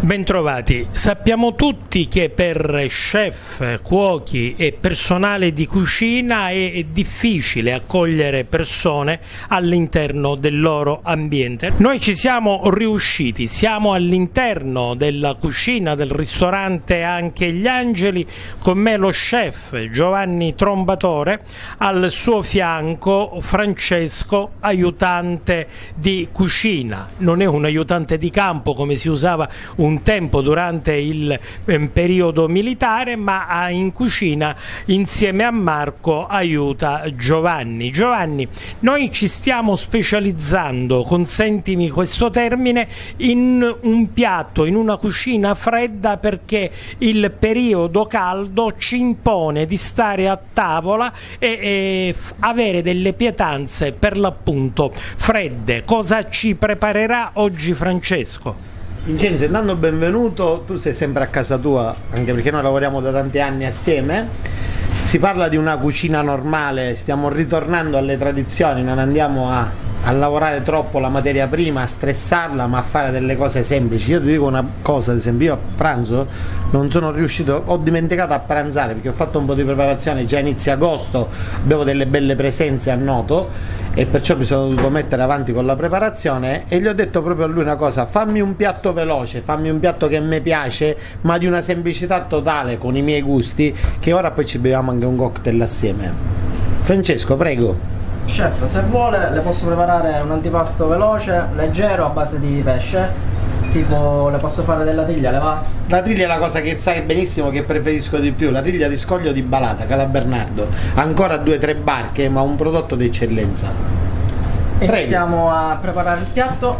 Bentrovati. Sappiamo tutti che per chef, cuochi e personale di cucina è difficile accogliere persone all'interno del loro ambiente. Noi ci siamo riusciti, siamo all'interno della cucina del ristorante Anche gli Angeli, con me lo chef Giovanni Trombatore, al suo fianco Francesco, aiutante di cucina. Non è un aiutante di campo come si usava un tempo durante il periodo militare, ma in cucina insieme a Marco aiuta Giovanni. Giovanni, noi ci stiamo specializzando, consentimi questo termine, in un piatto, in una cucina fredda, perché il periodo caldo ci impone di stare a tavola e avere delle pietanze per l'appunto fredde. Cosa ci preparerà oggi Francesco? Vincenzo, intanto benvenuto, tu sei sempre a casa tua, anche perché noi lavoriamo da tanti anni assieme. Si parla di una cucina normale, stiamo ritornando alle tradizioni, non andiamo a lavorare troppo la materia prima, a stressarla, ma a fare delle cose semplici. Io ti dico una cosa, ad esempio, io a pranzo non sono riuscito, ho dimenticato a pranzare perché ho fatto un po' di preparazione, già inizio agosto avevo delle belle presenze a Noto e perciò mi sono dovuto mettere avanti con la preparazione, e gli ho detto proprio a lui una cosa: fammi un piatto veloce, fammi un piatto che mi piace, ma di una semplicità totale, con i miei gusti, che ora poi ci beviamo anche un cocktail assieme. Francesco, prego. Chef, se vuole le posso preparare un antipasto veloce, leggero, a base di pesce. Tipo, le posso fare della triglia, le va? La triglia è la cosa che sai benissimo che preferisco di più, la triglia di scoglio di Balata, Cala Bernardo. Ancora 2 o 3 barche, ma un prodotto di eccellenza. Iniziamo a preparare il piatto.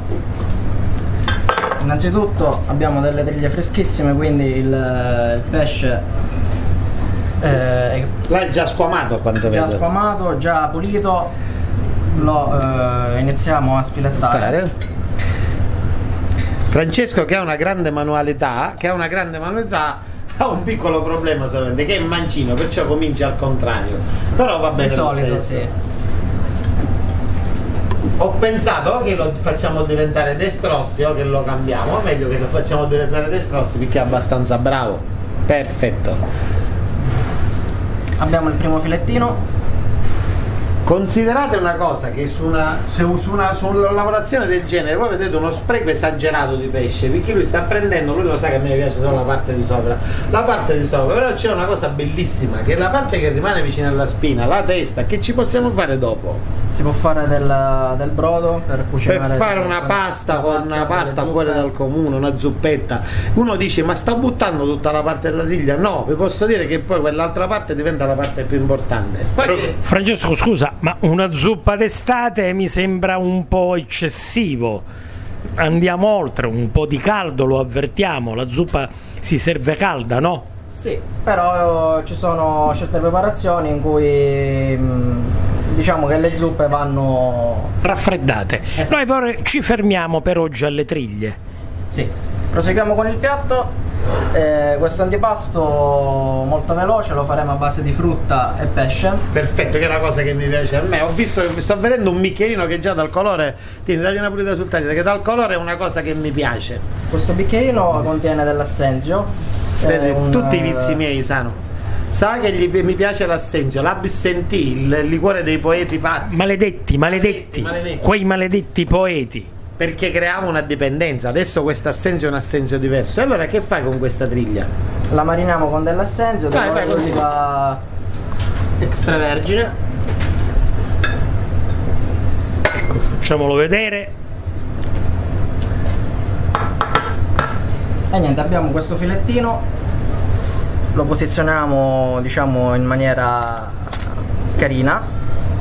Innanzitutto abbiamo delle triglie freschissime, quindi il pesce l'hai già squamato, a quanto vedo. Già squamato, già pulito. Lo iniziamo a sfilettare. Francesco, che ha una grande manualità, ha un piccolo problema solamente, che è mancino, perciò comincia al contrario. Però va bene di solito, sì. Ho pensato che lo facciamo diventare destrossi o che lo cambiamo, o meglio che lo facciamo diventare destrossi perché è abbastanza bravo. Perfetto. Abbiamo il primo filettino. Considerate una cosa, che su una lavorazione del genere voi vedete uno spreco esagerato di pesce, perché lui sta prendendo, lui lo sa che a me piace solo la parte di sopra, però c'è una cosa bellissima, che è la parte che rimane vicino alla spina, la testa. Che ci possiamo fare dopo? Si può fare del brodo per cucinare, per fare una pasta, con una pasta fuori dal comune, una zuppetta. Uno dice: ma sta buttando tutta la parte della triglia? No, vi posso dire che poi quell'altra parte diventa la parte più importante. Poi Francesco, scusa, ma una zuppa d'estate mi sembra un po' eccessivo. Andiamo oltre, un po' di caldo lo avvertiamo, la zuppa si serve calda, no? Sì, però ci sono certe preparazioni in cui diciamo che le zuppe vanno raffreddate. Esatto. Noi poi ci fermiamo per oggi alle triglie. Sì, proseguiamo con il piatto. Questo antipasto molto veloce lo faremo a base di frutta e pesce. Perfetto, che è la cosa che mi piace a me. Ho visto, sto vedendo un bicchierino che già dal colore, tieni, dagli una pulita sul taglio, che dal colore è una cosa che mi piace. Questo bicchierino contiene dell'assenzio. Tutti i vizi miei sanno. Sa che mi piace l'assenzio, l'absentì, il liquore dei poeti pazzi. Maledetti, quei maledetti poeti. Perché creava una dipendenza. Adesso questo assenzio è un assenzio diverso. E allora che fai con questa triglia? La mariniamo con dell'assenzio, dell'oliva extravergine. Ecco, facciamolo vedere. E niente, abbiamo questo filettino, lo posizioniamo, diciamo, in maniera carina.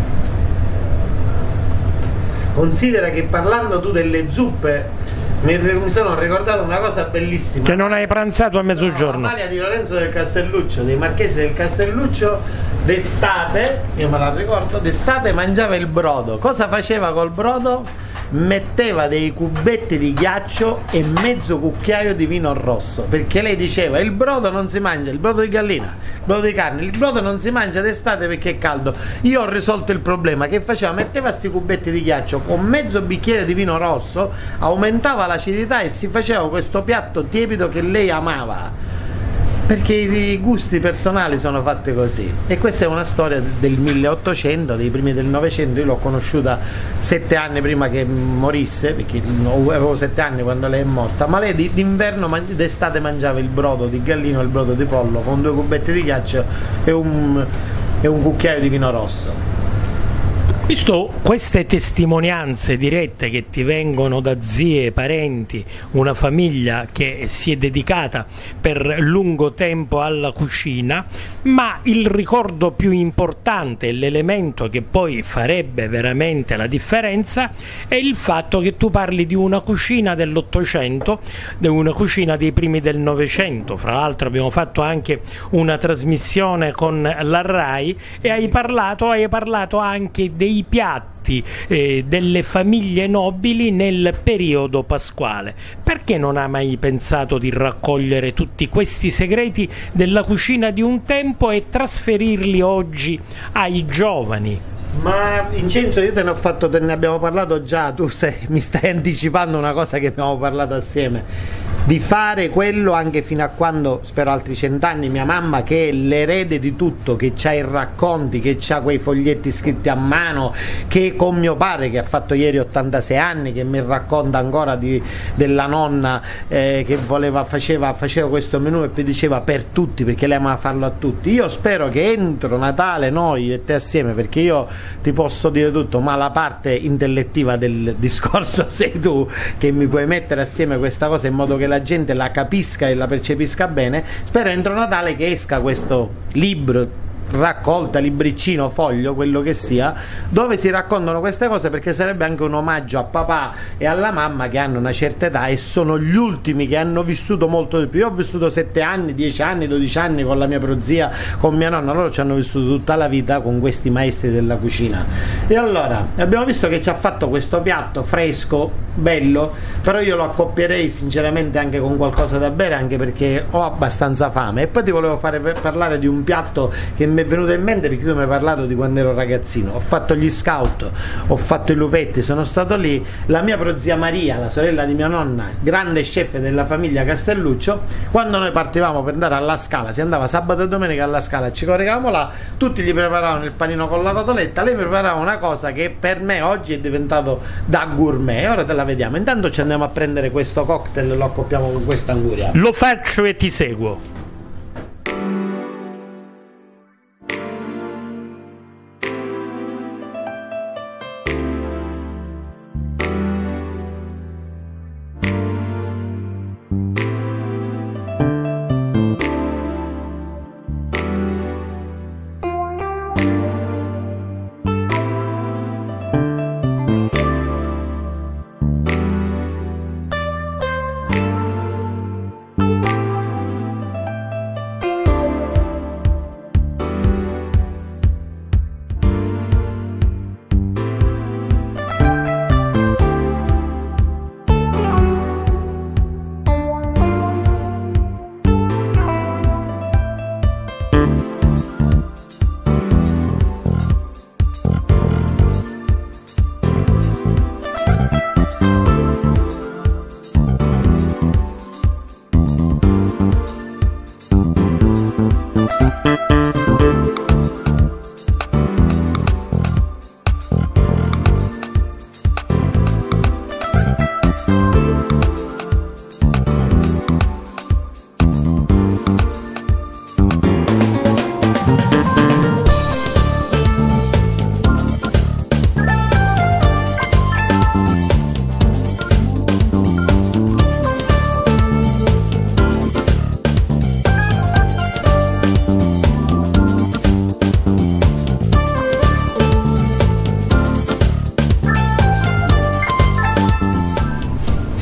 Considera che, parlando tu delle zuppe, mi sono ricordato una cosa bellissima. Che non hai pranzato a mezzogiorno. La maglia di Lorenzo del Castelluccio, dei Marchesi del Castelluccio, d'estate, io me la ricordo, d'estate mangiava il brodo. Cosa faceva col brodo? metteva dei cubetti di ghiaccio e mezzo cucchiaio di vino rosso, perché lei diceva il brodo non si mangia, il brodo di gallina, il brodo di carne, il brodo non si mangia d'estate perché è caldo. Io ho risolto il problema. Che faceva? Metteva sti cubetti di ghiaccio con mezzo bicchiere di vino rosso, aumentava l'acidità e si faceva questo piatto tiepido che lei amava, perché i gusti personali sono fatti così. E questa è una storia del 1800, dei primi del Novecento. Io l'ho conosciuta 7 anni prima che morisse, perché avevo 7 anni quando lei è morta, ma lei d'inverno, d'estate mangiava il brodo di gallino e il brodo di pollo con 2 cubetti di ghiaccio e un cucchiaio di vino rosso. Visto queste testimonianze dirette che ti vengono da zie, parenti, una famiglia che si è dedicata per lungo tempo alla cucina, ma il ricordo più importante, l'elemento che poi farebbe veramente la differenza, è il fatto che tu parli di una cucina dell'800, di una cucina dei primi del Novecento. Fra l'altro abbiamo fatto anche una trasmissione con la RAI e hai parlato anche dei piatti delle famiglie nobili nel periodo pasquale. Perché non hai mai pensato di raccogliere tutti questi segreti della cucina di un tempo e trasferirli oggi ai giovani? Ma Vincenzo, io te ne abbiamo parlato già, mi stai anticipando una cosa che abbiamo parlato assieme, di fare quello anche fino a quando, spero altri 100 anni, mia mamma, che è l'erede di tutto, che c'ha i racconti, che c'ha quei foglietti scritti a mano, che con mio padre che ha fatto ieri 86 anni, che mi racconta ancora della nonna che faceva questo menù e poi diceva per tutti, perché lei amava farlo a tutti. Io spero che entro Natale noi e te assieme, perché io ti posso dire tutto, ma la parte intellettiva del discorso sei tu, che mi puoi mettere assieme questa cosa in modo che la gente la capisca e la percepisca bene. Spero entro Natale che esca questo libro, raccolta, libricino, foglio, quello che sia, dove si raccontano queste cose, perché sarebbe anche un omaggio a papà e alla mamma che hanno una certa età e sono gli ultimi che hanno vissuto molto di più. Io ho vissuto 7 anni, 10 anni, 12 anni con la mia prozia, con mia nonna, loro ci hanno vissuto tutta la vita con questi maestri della cucina. E allora abbiamo visto che ci ha fatto questo piatto fresco, bello, però io lo accoppierei sinceramente anche con qualcosa da bere, anche perché ho abbastanza fame. E poi ti volevo fare parlare di un piatto che mi è venuto in mente, perché tu mi hai parlato di quando ero ragazzino. Ho fatto gli scout, ho fatto i lupetti, sono stato lì. La mia prozia Maria, la sorella di mia nonna, grande chef della famiglia Castelluccio, quando noi partivamo per andare alla Scala, si andava sabato e domenica alla Scala, ci coricavamo là, tutti gli preparavano il panino con la cotoletta, lei preparava una cosa che per me oggi è diventato da gourmet. Ora te la vediamo. Intanto ci andiamo a prendere questo cocktail e lo accoppiamo con questa anguria. Lo faccio e ti seguo.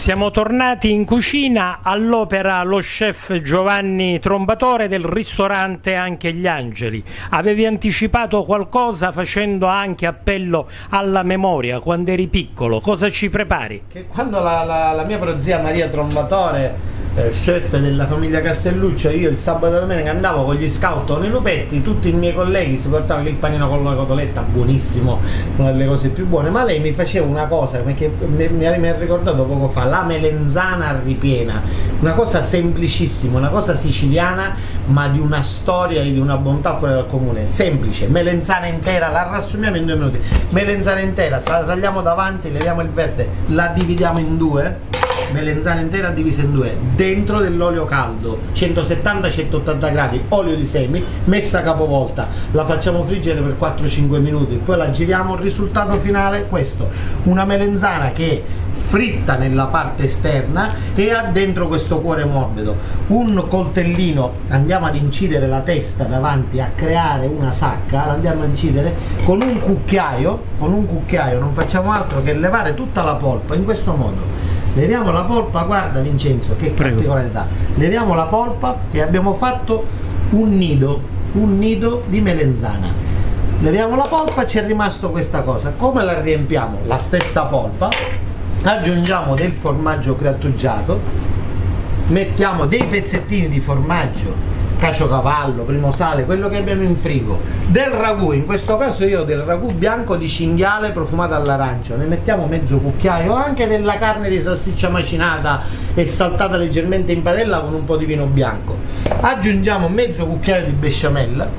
Siamo tornati in cucina, all'opera lo chef Giovanni Trombatore del ristorante Anche gli Angeli. Avevi anticipato qualcosa facendo anche appello alla memoria quando eri piccolo, cosa ci prepari? Che quando la mia prozia Maria Trombatore, chef della famiglia Castelluccio, io il sabato e domenica andavo con gli scout nei lupetti, tutti i miei colleghi si portavano il panino con la cotoletta, buonissimo, una delle cose più buone, ma lei mi faceva una cosa che mi ha ricordato poco fa, la melenzana ripiena, una cosa semplicissima, una cosa siciliana ma di una storia e di una bontà fuori dal comune, semplice, melenzana intera, la riassumiamo in 2 minuti, melenzana intera, la tagliamo davanti, leviamo il verde, la dividiamo in 2, melenzana intera divisa in 2, dentro dell'olio caldo, 170-180 gradi, olio di semi, messa capovolta, la facciamo friggere per 4-5 minuti, poi la giriamo, il risultato finale è questo, una melenzana che fritta nella parte esterna e ha dentro questo cuore morbido, un coltellino, andiamo ad incidere la testa davanti a creare una sacca, la andiamo a incidere con un cucchiaio, non facciamo altro che levare tutta la polpa in questo modo. Leviamo la polpa, guarda Vincenzo che particolarità, leviamo la polpa e abbiamo fatto un nido di melenzana, leviamo la polpa, ci è rimasto questa cosa, come la riempiamo? La stessa polpa, aggiungiamo del formaggio grattugiato, mettiamo dei pezzettini di formaggio caciocavallo, primo sale, quello che abbiamo in frigo, del ragù, in questo caso io del ragù bianco di cinghiale profumato all'arancio, ne mettiamo mezzo cucchiaio, anche della carne di salsiccia macinata e saltata leggermente in padella con un po' di vino bianco, aggiungiamo mezzo cucchiaio di besciamella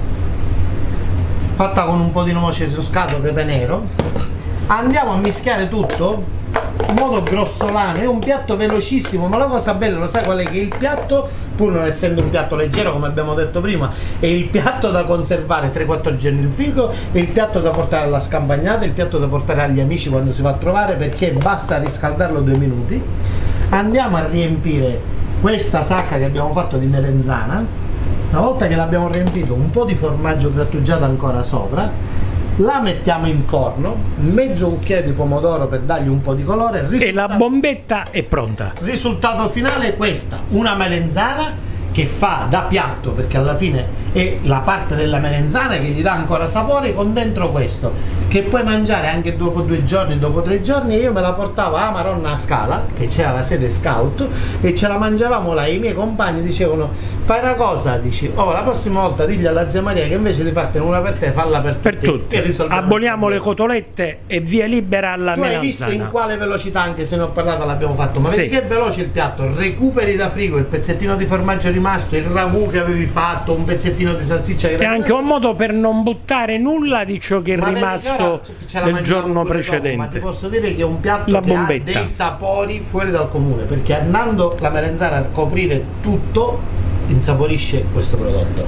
fatta con un po' di noce moscato, pepe nero, andiamo a mischiare tutto in modo grossolano, è un piatto velocissimo, ma la cosa bella, lo sai qual è? Che il piatto, pur non essendo un piatto leggero come abbiamo detto prima, è il piatto da conservare 3-4 giorni in frigo, è il piatto da portare alla scampagnata, è il piatto da portare agli amici quando si va a trovare, perché basta riscaldarlo 2 minuti. Andiamo a riempire questa sacca che abbiamo fatto di melenzana, una volta che l'abbiamo riempito un po' di formaggio grattugiato ancora sopra, la mettiamo in forno, mezzo cucchiaio di pomodoro per dargli un po' di colore e la bombetta è pronta. Il risultato finale è questa, una melenzana che fa da piatto, perché alla fine è la parte della melenzana che gli dà ancora sapore, con dentro questo che puoi mangiare anche dopo 2 giorni, dopo 3 giorni. Io me la portavo a Maronna a Scala, che c'era la sede scout, e ce la mangiavamo là. I miei compagni dicevano: fai una cosa, dici, oh, la prossima volta digli alla zia Maria che invece di fartene una per te, falla per tutti. Aboliamo le cotolette e via libera alla melanzana. Tu hai visto in quale velocità, anche se ne ho parlato, l'abbiamo fatto, ma sì, perché è veloce il piatto, recuperi da frigo il pezzettino di formaggio rimasto, il ragù che avevi fatto, un pezzettino di salsiccia che è anche un modo per non buttare nulla di ciò che è rimasto del giorno precedente. Ma ti posso dire che è un piatto che ha dei sapori fuori dal comune, perché andando la melenzana a coprire tutto insaporisce questo prodotto.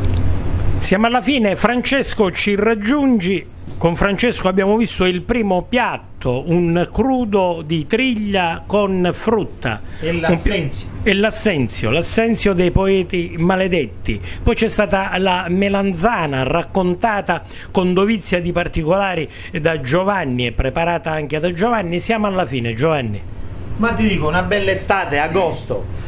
Siamo alla fine, Francesco ci raggiungi. Con Francesco abbiamo visto il primo piatto, un crudo di triglia con frutta e l'assenzio dei poeti maledetti. Poi c'è stata la melanzana raccontata con dovizia di particolari da Giovanni e preparata anche da Giovanni. Siamo alla fine, Giovanni. Ma ti dico, una bella estate, agosto.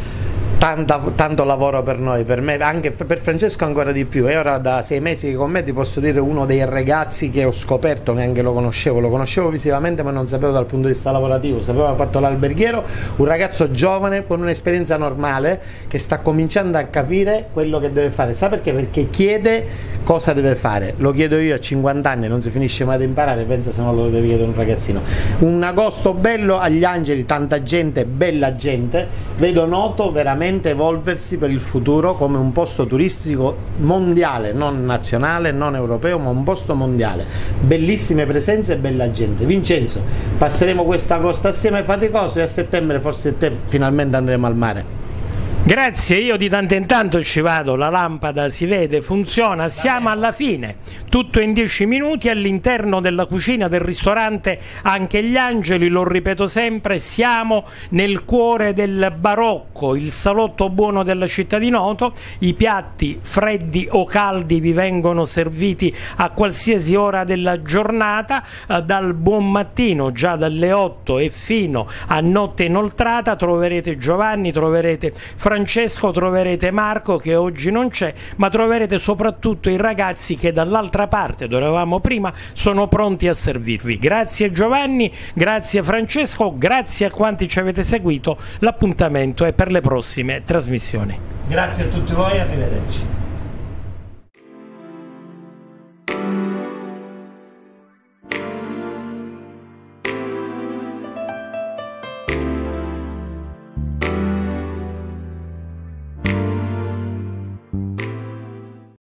Tanto lavoro per noi, per me, anche per Francesco ancora di più. E ora da 6 mesi che con me, ti posso dire, uno dei ragazzi che ho scoperto, neanche lo conoscevo visivamente ma non sapevo dal punto di vista lavorativo, sapevo che ha fatto l'alberghiero, un ragazzo giovane con un'esperienza normale che sta cominciando a capire quello che deve fare. Sa perché? Perché chiede cosa deve fare. Lo chiedo io a 50 anni, non si finisce mai di imparare, pensa se non lo devi chiedere un ragazzino. Un agosto bello agli Angeli, tanta gente, bella gente, vedo Noto veramente evolversi per il futuro come un posto turistico mondiale, non nazionale, non europeo, ma un posto mondiale. Bellissime presenze e bella gente. Vincenzo, passeremo questo agosto assieme faticoso e a settembre forse te finalmente andremo al mare. Grazie, io di tanto in tanto ci vado, la lampada si vede, funziona, siamo alla fine, tutto in 10 minuti all'interno della cucina del ristorante Anche gli Angeli, lo ripeto sempre, siamo nel cuore del barocco, il salotto buono della città di Noto, i piatti freddi o caldi vi vengono serviti a qualsiasi ora della giornata, dal buon mattino, già dalle 8 e fino a notte inoltrata troverete Giovanni, troverete Francesco, troverete Marco che oggi non c'è, ma troverete soprattutto i ragazzi che dall'altra parte, dove eravamo prima, sono pronti a servirvi. Grazie Giovanni, grazie Francesco, grazie a quanti ci avete seguito, l'appuntamento è per le prossime trasmissioni. Grazie a tutti voi, arrivederci.